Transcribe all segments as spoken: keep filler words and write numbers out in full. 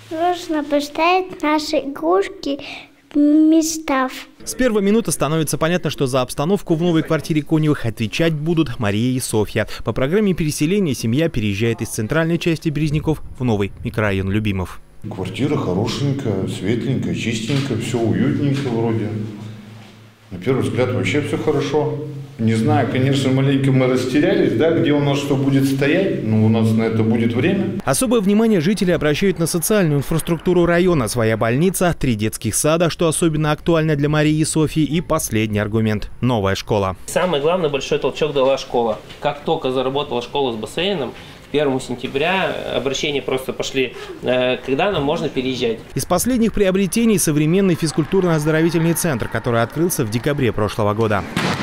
Нужно поставить наши игрушки в места. С первой минуты становится понятно, что за обстановку в новой квартире Коневых отвечать будут Мария и Софья. По программе переселения семья переезжает из центральной части Березников в новый микрорайон Любимов. Квартира хорошенькая, светленькая, чистенькая, все уютненько вроде. На первый взгляд вообще все хорошо. Не знаю, конечно, маленько мы растерялись, да, где у нас что будет стоять, но у нас на это будет время. Особое внимание жители обращают на социальную инфраструктуру района. Своя больница, три детских сада, что особенно актуально для Марии и Софьи, и последний аргумент – новая школа. Самый главный большой толчок дала школа. Как только заработала школа с бассейном, первого сентября обращения просто пошли, когда нам можно переезжать. Из последних приобретений современный физкультурно-оздоровительный центр, который открылся в декабре прошлого года.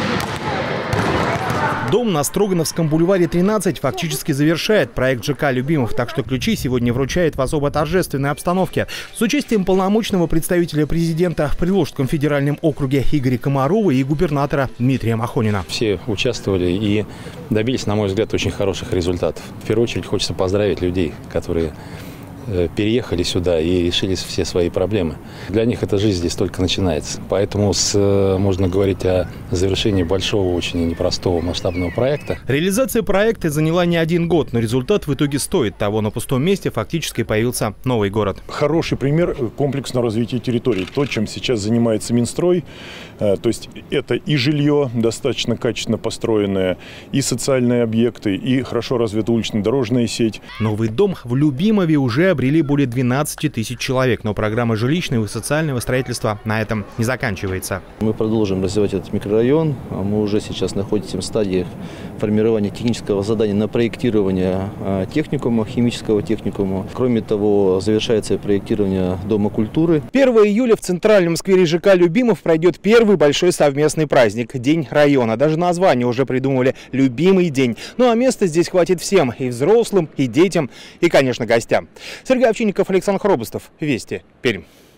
Дом на Строгановском бульваре тринадцать фактически завершает проект ЖК Любимов, так что ключи сегодня вручает в особо торжественной обстановке. С участием полномочного представителя президента в Приволжском федеральном округе Игоря Комарова и губернатора Дмитрия Махонина. Все участвовали и добились, на мой взгляд, очень хороших результатов. В первую очередь хочется поздравить людей, которые переехали сюда и решили все свои проблемы. Для них эта жизнь здесь только начинается. Поэтому с, можно говорить о завершении большого, очень непростого масштабного проекта. Реализация проекта заняла не один год, но результат в итоге стоит того. На пустом месте фактически появился новый город. Хороший пример комплексного развития территории. То, чем сейчас занимается Минстрой. То есть это и жилье достаточно качественно построенное, и социальные объекты, и хорошо развита улично-дорожная сеть. Новый дом в Любимове уже обрели более двенадцати тысяч человек, но программа жилищного и социального строительства на этом не заканчивается. Мы продолжим развивать этот микрорайон. Мы уже сейчас находимся в стадии формирования технического задания на проектирование техникума, химического техникума. Кроме того, завершается проектирование Дома культуры. первого июля в центральном сквере ЖК Любимов пройдет первый большой совместный праздник – День района. Даже название уже придумали – «Любимый день». Ну а места здесь хватит всем – и взрослым, и детям, и, конечно, гостям. Сергей Овчинников, Александр Хробостов. Вести. Пермь.